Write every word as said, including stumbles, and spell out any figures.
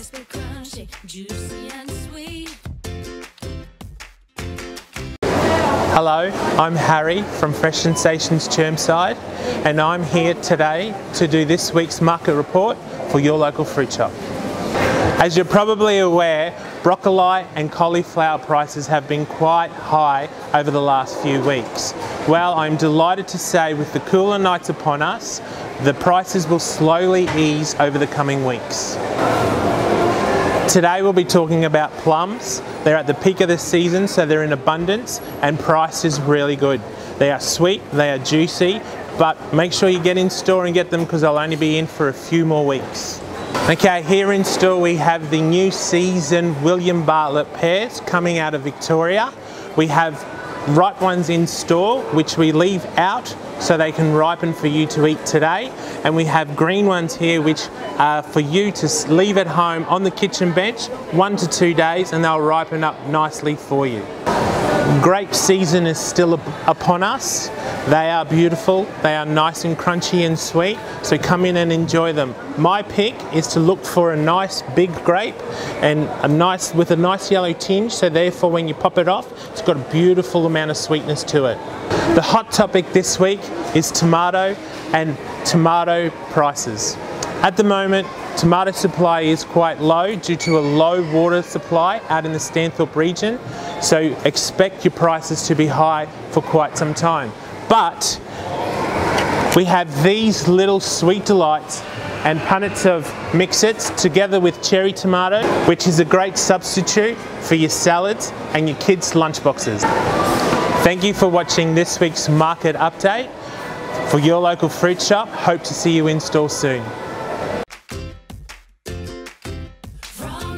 crispy, crunchy, juicy and sweet. Hello, I'm Harry from Fresh Sensations Chermside, and I'm here today to do this week's market report for your local fruit shop. As you're probably aware, broccoli and cauliflower prices have been quite high over the last few weeks. Well, I'm delighted to say with the cooler nights upon us, the prices will slowly ease over the coming weeks. Today we'll be talking about plums. They're at the peak of the season, so they're in abundance, and price is really good. They are sweet, they are juicy, but make sure you get in store and get them because they'll only be in for a few more weeks. Okay, here in store we have the new season William Bartlett pears coming out of Victoria. We have ripe ones in store which we leave out so they can ripen for you to eat today, and we have green ones here which are for you to leave at home on the kitchen bench one to two days and they'll ripen up nicely for you. Grape season is still upon us. They are beautiful, they are nice and crunchy and sweet, so come in and enjoy them. My pick is to look for a nice big grape and a nice with a nice yellow tinge, so therefore when you pop it off, it's got a beautiful amount of sweetness to it. The hot topic this week is tomato and tomato prices. At the moment, tomato supply is quite low due to a low water supply out in the Stanthorpe region, so expect your prices to be high for quite some time. But we have these little sweet delights and punnets of mix-its together with cherry tomato, which is a great substitute for your salads and your kids' lunchboxes. Thank you for watching this week's market update for your local fruit shop. Hope to see you in store soon. From